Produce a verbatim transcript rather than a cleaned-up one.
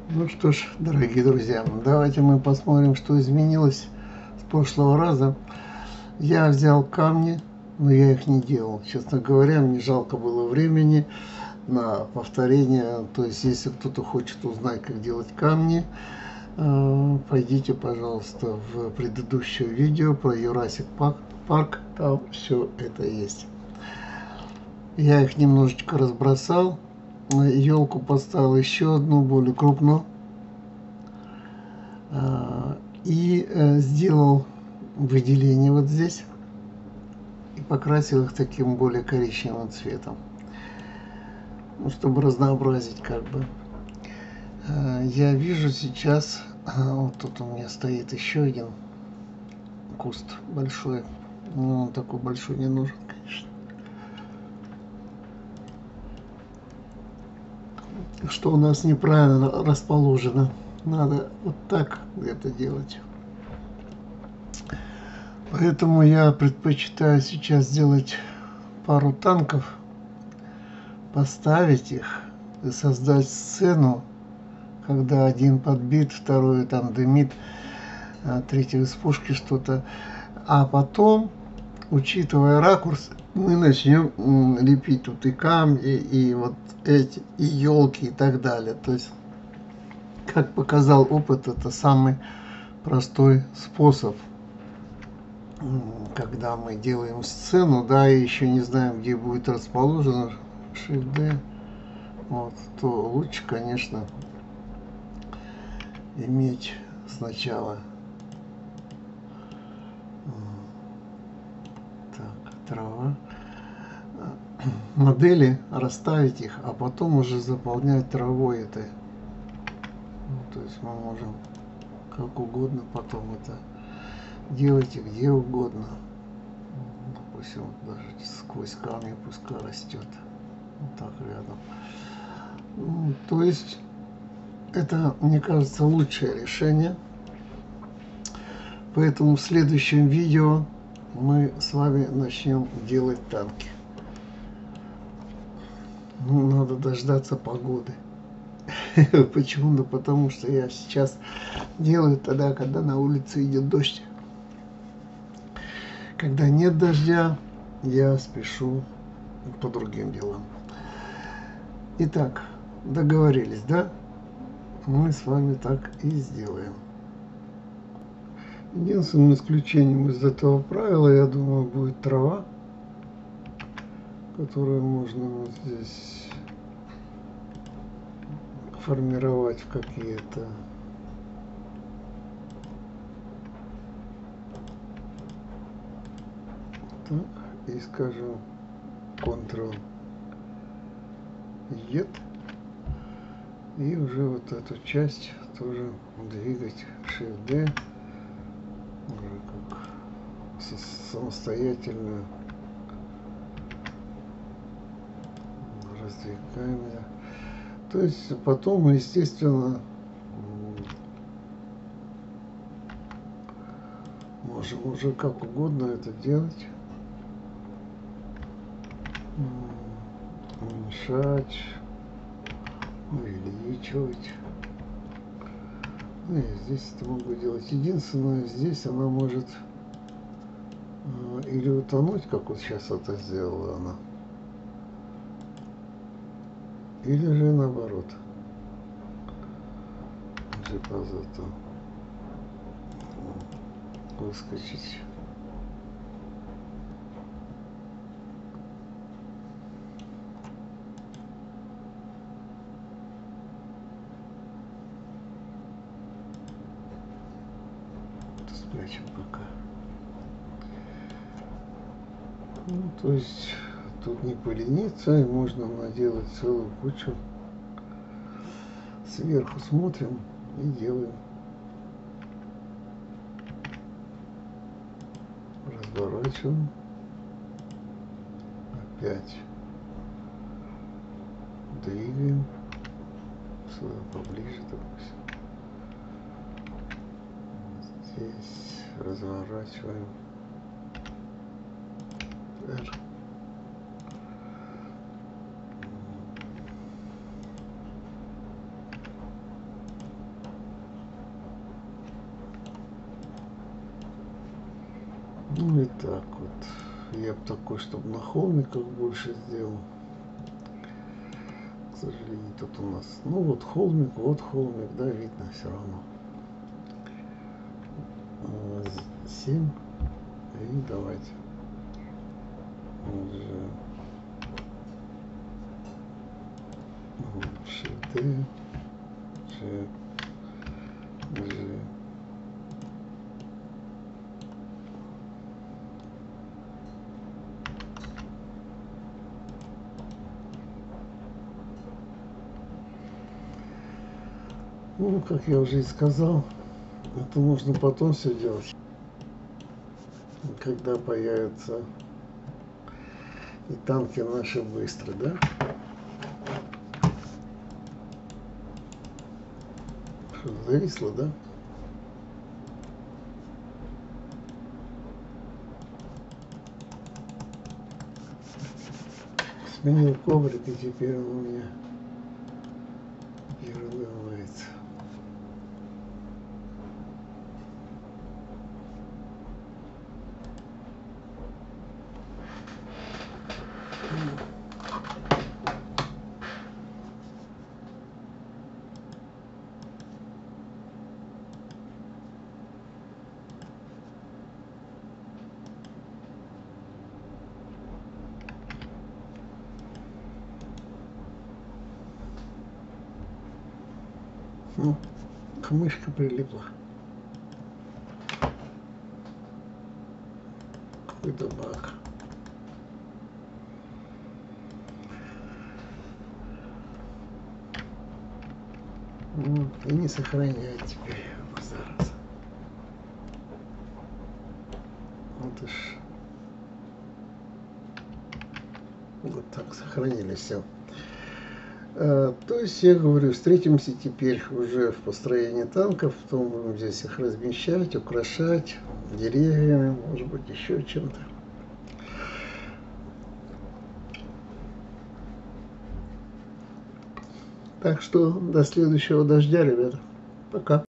Ну что ж, дорогие друзья, давайте мы посмотрим, что изменилось с прошлого раза. Я взял камни, но я их не делал. Честно говоря, мне жалко было времени на повторение. То есть, если кто-то хочет узнать, как делать камни, пойдите, пожалуйста, в предыдущее видео про Jurassic Park. Там все это есть. Я их немножечко разбросал. Елку поставил еще одну, более крупную. И сделал выделение вот здесь. И покрасил их таким более коричневым цветом. Ну, чтобы разнообразить как бы. Я вижу сейчас, вот тут у меня стоит еще один куст большой. Но он такой большой не нужен, конечно. Что у нас неправильно расположено. Надо вот так это делать. Поэтому я предпочитаю сейчас сделать пару танков, поставить их и создать сцену, когда один подбит, второй там дымит, а третий из пушки что-то. А потом, учитывая ракурс, мы начнем лепить тут и камни, и вот эти, и елки, и так далее. То есть, как показал опыт, это самый простой способ, когда мы делаем сцену, да, и еще не знаем, где будет расположено Shift D, вот, то лучше, конечно, иметь сначала так, трава, модели, расставить их, а потом уже заполнять травой этой. Ну, то есть мы можем как угодно потом это делайте где угодно. Допустим, даже сквозь камни пускай растет. Вот так рядом. Ну, то есть это, мне кажется, лучшее решение. Поэтому в следующем видео мы с вами начнем делать танки. Ну, надо дождаться погоды. Почему? Да потому что я сейчас делаю тогда, когда на улице идет дождь. Когда нет дождя, я спешу по другим делам. Итак, договорились, да? Мы с вами так и сделаем. Единственным исключением из этого правила, я думаю, будет трава, которую можно вот здесь формировать в какие-то так, и скажем контрол ед, и уже вот эту часть тоже двигать Shift D, уже как самостоятельно раздвигаем. То есть потом мы, естественно, можем уже как угодно это делать, уменьшать, увеличивать. Ну, и здесь это могу делать. Единственное, здесь она может или утонуть, как вот сейчас это сделала она, или же наоборот депозиту выскочить. Спрячем пока. Ну, то есть тут не полениться, и можно наделать целую кучу. Сверху смотрим и делаем. Разворачиваем. Опять двигаем. Сюда поближе, допустим. Здесь разворачиваем. R. Ну и так вот. Я бы такой, чтобы на холмиках больше сделал. К сожалению, тут у нас, ну вот холмик, вот холмик, да, видно все равно. семь. И давайте. Shift D, G, G. Ну, как я уже и сказал, это нужно потом все делать, когда появятся и танки наши быстро, да? Что, зависло, да? Сменил коврик, и теперь он у меня переливается. Ну, камышка прилипла. Какой-то баг. Ну, и не сохраняет теперь зараз. Вот уж. Вот так сохранили все. А, то есть я говорю, встретимся теперь уже в построении танков, потом будем здесь их размещать, украшать деревьями, может быть, еще чем-то. Так что до следующего дождя, ребята. Пока.